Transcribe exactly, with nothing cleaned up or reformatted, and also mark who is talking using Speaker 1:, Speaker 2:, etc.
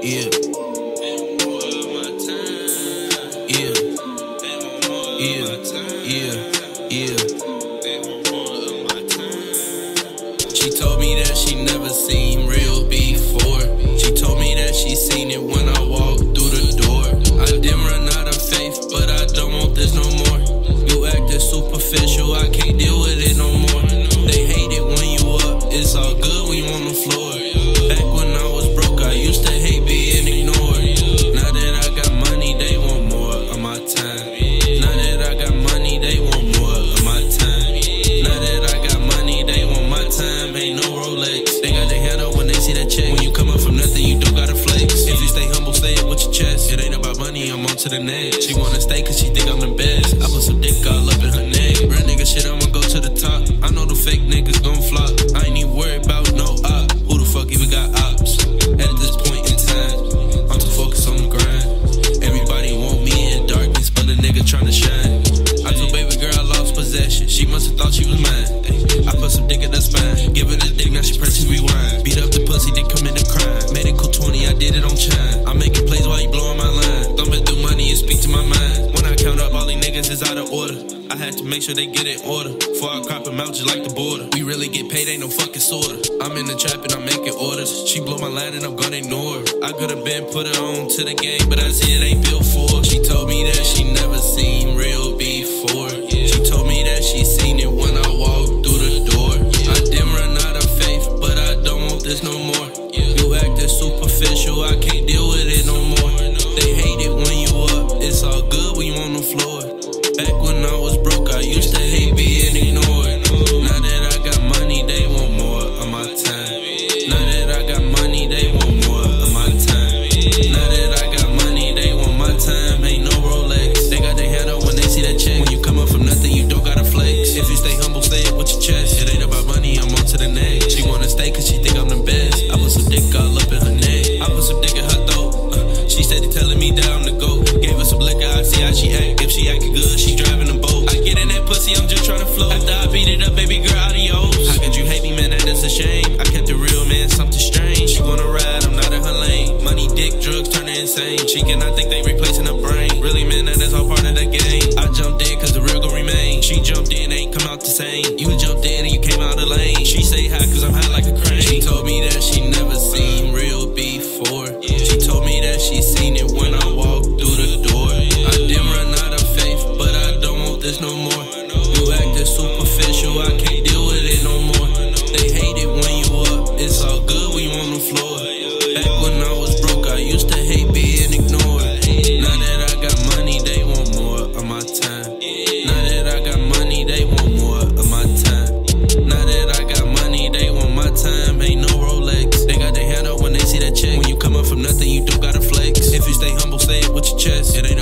Speaker 1: Yeah. Yeah. Yeah. Yeah. Yeah. She told me that she never seen real before. She told me that she seen it when I walked through the door. I didn't run out of faith, but I don't want this no more. You acting superficial, I can't deal with it no more. They hate it when you up, it's all good when you on the floor. Back when I was broke, I used to hate being ignored. Now that I got money, they want more of my time. Now that I got money, they want more of my time. Now that I got money, they want my time. Ain't no Rolex, they got their hand up when they see that check. When you come up from nothing, you don't gotta flex. If you stay humble, stay it with your chest. It ain't about money, I'm on to the next. She wanna stay cause she think I'm the best. I put some dick all up in her neck. Real nigga shit, I'ma go to the top. I know the fake niggas gon' flop. I ain't even worried about no op. Who the fuck even got ops? At this point in time, I'm too focused on the grind. Everybody want me in darkness, but a nigga tryna shine. I told baby girl I lost possession. She must've thought she was mine. I put some dick in her spine. Give her the dick, now she presses rewind. Beat up the pussy, then commit a crime. Made it cool twenty, I did it on chime. I'm making plays while you blowing my line. Thumbing through money and speak to my mind. When I count up, all these niggas is out of order. I had to make sure they get in order before I crop them out just like the border. We really get paid, ain't no fucking sorta. I'm in the trap and I'm making orders. She blow my line and I'm gonna ignore her. I could've been put her on to the game, but I see it ain't built for her. She told me that she never seen real before. She told me that she seen it when I walked through the door. I didn't run out of faith, but I don't want this no more. You acting superficial, I can't deal with it no more. They hate it when you up, it's all good when you on the floor. Back when I was broke, I used to hate being ignored. Now that I got money, they want more of my time. Now that I got money, they want more of my time. Now that I got money, they want my time. Ain't no Rolex, they got their hand up when they see that check. When you come up from nothing, you don't gotta flex. If you stay humble, stay it with your chest. It ain't about money, I'm on to the next. She wanna stay cause she think I'm the best. I put some dick all up in her neck. I put some dick in her throat. uh, She steady telling me that I'm the GOAT. Gave her some liquor, I see how she act. If she acting good, she driving a boat. I get in that pussy, I'm just tryna float. After I beat it up, baby girl, adios. How could you hate me, man, that is a shame. I kept it real, man, something strange. She wanna ride, I'm not in her lane. Money, dick, drugs, turn her insane. She cannot think they replacing her brain. Really, man, that is all part of the game. I jumped in cause the real gon' remain. She jumped in, ain't come out the same. You jumped in and you came out the lane. She say hi cause I'm high like a crane. She told me that she never seen real before. She told me that she seen it when I walked through the door. I didn't run out of faith, but I don't want this no more. You acting superficial, I can't deal with it no more. They hate it when you up, it's all good when you on the floor. Back when I was broke, I used to hate being ignored. Now that I got money, they want more of my time. Now that I got money, they want more of my time. Now that I got money, they want my time. Ain't no Rolex, they got their hand up when they see that check. When you come up from nothing, you don't gotta flex. If you stay humble, stay it with your chest. It ain't